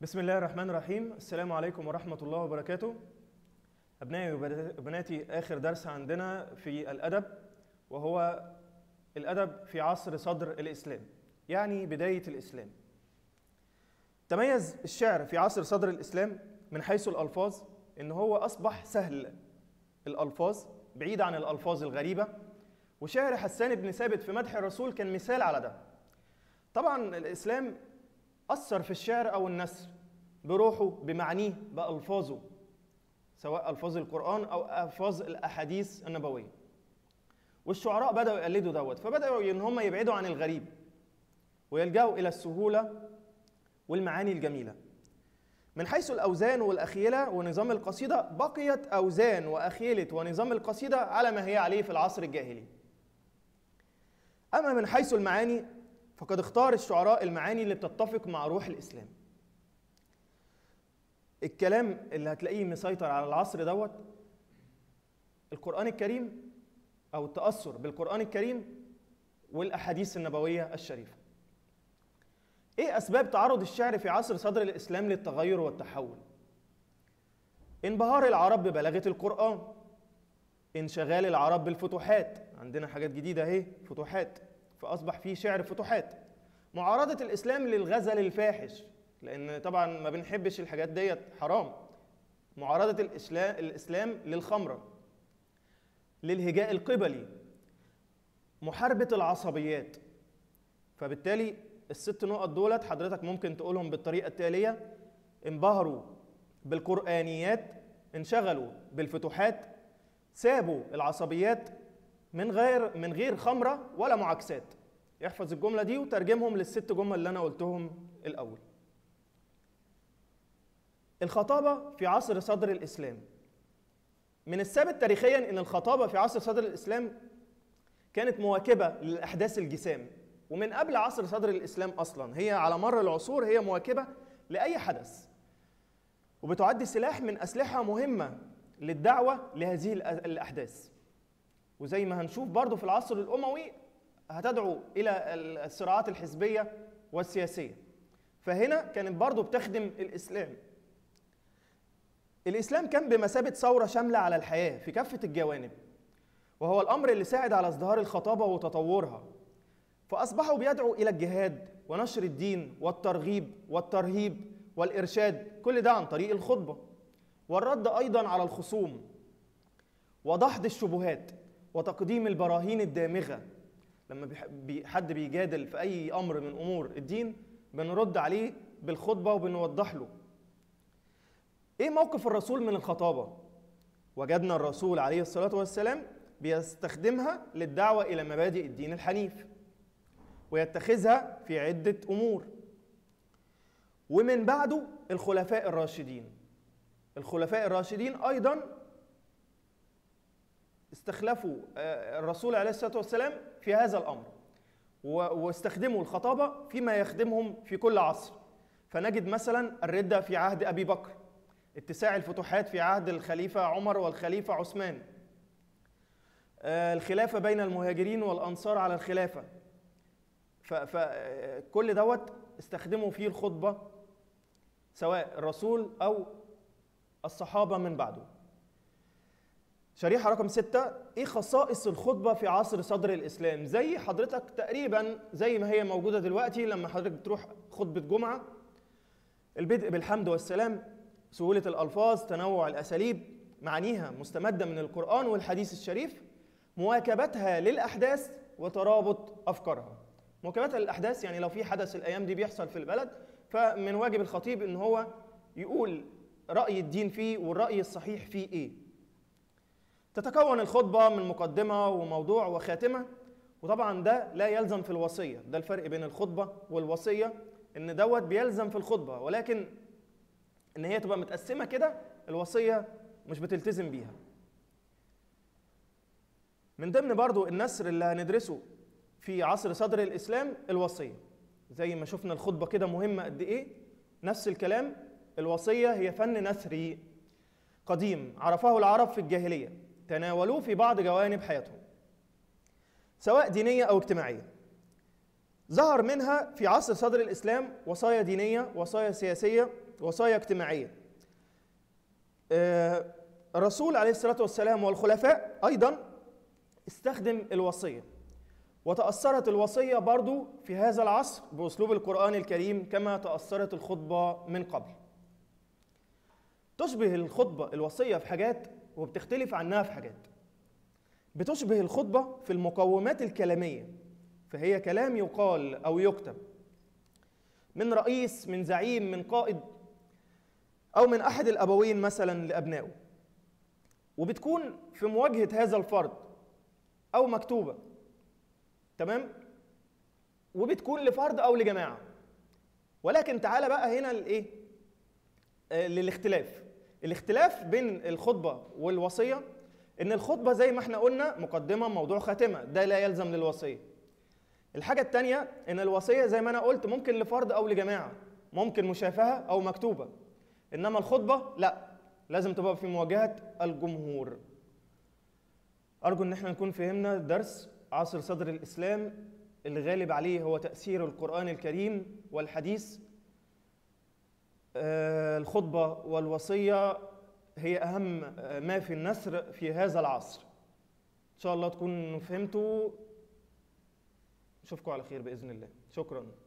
بسم الله الرحمن الرحيم. السلام عليكم ورحمة الله وبركاته. أبنائي وبناتي، آخر درس عندنا في الأدب وهو الأدب في عصر صدر الإسلام، يعني بداية الإسلام. تميز الشعر في عصر صدر الإسلام من حيث الألفاظ، إن هو أصبح سهل الألفاظ بعيد عن الألفاظ الغريبة، وشعر حسان بن ثابت في مدح الرسول كان مثال على ده. طبعا الإسلام أثر في الشعر أو النثر بروحه بمعانيه بألفاظه، سواء ألفاظ القرآن أو ألفاظ الأحاديث النبوية. والشعراء بدأوا يقلدوا دوت، فبدأوا إن هم يبعدوا عن الغريب ويلجأوا إلى السهولة والمعاني الجميلة. من حيث الأوزان والأخيلة ونظام القصيدة، بقيت أوزان وأخيلة ونظام القصيدة على ما هي عليه في العصر الجاهلي. أما من حيث المعاني، فقد اختار الشعراء المعاني اللي بتتفق مع روح الإسلام. الكلام اللي هتلاقيه مسيطر على العصر دوت القرآن الكريم، أو التأثر بالقرآن الكريم والأحاديث النبوية الشريفة. إيه أسباب تعرض الشعر في عصر صدر الإسلام للتغير والتحول؟ انبهار العرب ببلاغة القرآن، انشغال العرب بالفتوحات، عندنا حاجات جديدة اهي، فتوحات، فأصبح فيه شعر فتوحات. معارضة الإسلام للغزل الفاحش، لأن طبعا ما بنحبش الحاجات ديت، حرام. معارضة الإسلام للخمرة، للهجاء القبلي، محاربة العصبيات. فبالتالي الست نقط دولت حضرتك ممكن تقولهم بالطريقة التالية: انبهروا بالقرآنيات، انشغلوا بالفتوحات، سابوا العصبيات، من غير خمرة ولا معاكسات. يحفظ الجملة دي وترجمهم للست جمل اللي أنا قلتهم الأول. الخطابة في عصر صدر الإسلام، من الثابت تاريخيا أن الخطابة في عصر صدر الإسلام كانت مواكبة للأحداث الجسام، ومن قبل عصر صدر الإسلام أصلا هي على مر العصور هي مواكبة لأي حدث، وبتعد سلاح من أسلحة مهمة للدعوة لهذه الأحداث. وزي ما هنشوف برضو في العصر الأموي هتدعو إلى الصراعات الحزبية والسياسية، فهنا كانت برضو بتخدم الإسلام. الإسلام كان بمثابة ثورة شاملة على الحياة في كافة الجوانب، وهو الأمر اللي ساعد على ازدهار الخطابة وتطورها. فأصبحوا بيدعوا إلى الجهاد ونشر الدين والترغيب والترهيب والإرشاد، كل ده عن طريق الخطبة، والرد أيضا على الخصوم، ودحض الشبهات، وتقديم البراهين الدامغة. لما حد بيجادل في أي أمر من أمور الدين بنرد عليه بالخطبة وبنوضح له. إيه موقف الرسول من الخطابة؟ وجدنا الرسول عليه الصلاة والسلام بيستخدمها للدعوة إلى مبادئ الدين الحنيف، ويتخذها في عدة أمور. ومن بعده الخلفاء الراشدين. الخلفاء الراشدين أيضا استخلفوا الرسول عليه الصلاة والسلام في هذا الأمر، واستخدموا الخطابة فيما يخدمهم في كل عصر. فنجد مثلا الردة في عهد أبي بكر، اتساع الفتوحات في عهد الخليفة عمر والخليفة عثمان، الخلافة بين المهاجرين والأنصار على الخلافة. فكل دوت استخدموا فيه الخطبة، سواء الرسول أو الصحابة من بعده. شريحة رقم 6: إيه خصائص الخطبة في عصر صدر الإسلام؟ زي حضرتك تقريبا زي ما هي موجودة دلوقتي لما حضرتك بتروح خطبة جمعة: البدء بالحمد والسلام، سهولة الألفاظ، تنوع الأساليب، معانيها مستمدة من القرآن والحديث الشريف، مواكبتها للأحداث وترابط أفكارها. مواكبتها للأحداث يعني لو في حدث الأيام دي بيحصل في البلد، فمن واجب الخطيب إن هو يقول رأي الدين فيه والرأي الصحيح فيه إيه. تتكون الخطبة من مقدمة وموضوع وخاتمة، وطبعا ده لا يلزم في الوصية. ده الفرق بين الخطبة والوصية، إن دوت بيلزم في الخطبة، ولكن إن هي تبقى متقسمة كده الوصية مش بتلتزم بيها. من ضمن برضو النثر اللي هندرسه في عصر صدر الإسلام الوصية. زي ما شفنا الخطبة كده مهمة قد إيه، نفس الكلام الوصية هي فن نثري قديم عرفه العرب في الجاهلية، تناولوه في بعض جوانب حياتهم سواء دينية أو اجتماعية. ظهر منها في عصر صدر الإسلام وصايا دينية، وصايا سياسية، وصايا اجتماعية. الرسول عليه الصلاة والسلام والخلفاء أيضا استخدم الوصية، وتأثرت الوصية برضو في هذا العصر بأسلوب القرآن الكريم كما تأثرت الخطبة من قبل. تشبه الخطبة الوصية في حاجات وبتختلف عنها في حاجات. بتشبه الخطبة في المقومات الكلامية، فهي كلام يقال أو يكتب من رئيس، من زعيم، من قائد، أو من أحد الأبوين مثلا لأبنائه، وبتكون في مواجهة هذا الفرد أو مكتوبة، تمام؟ وبتكون لفرد أو لجماعة. ولكن تعالى بقى هنا لإيه؟ للاختلاف. الاختلاف بين الخطبة والوصية إن الخطبة زي ما احنا قلنا مقدمة، موضوع، خاتمة، ده لا يلزم للوصية. الحاجة التانية إن الوصية زي ما أنا قلت ممكن لفرد أو لجماعة، ممكن مشافهة أو مكتوبة، إنما الخطبة لا، لازم تبقى في مواجهة الجمهور. أرجو إن احنا نكون فهمنا درس عصر صدر الإسلام اللي غالب عليه هو تأثير القرآن الكريم والحديث. الخطبة والوصية هي أهم ما في النثر في هذا العصر. إن شاء الله تكونوا فهمتوا. أشوفكم على خير بإذن الله. شكراً.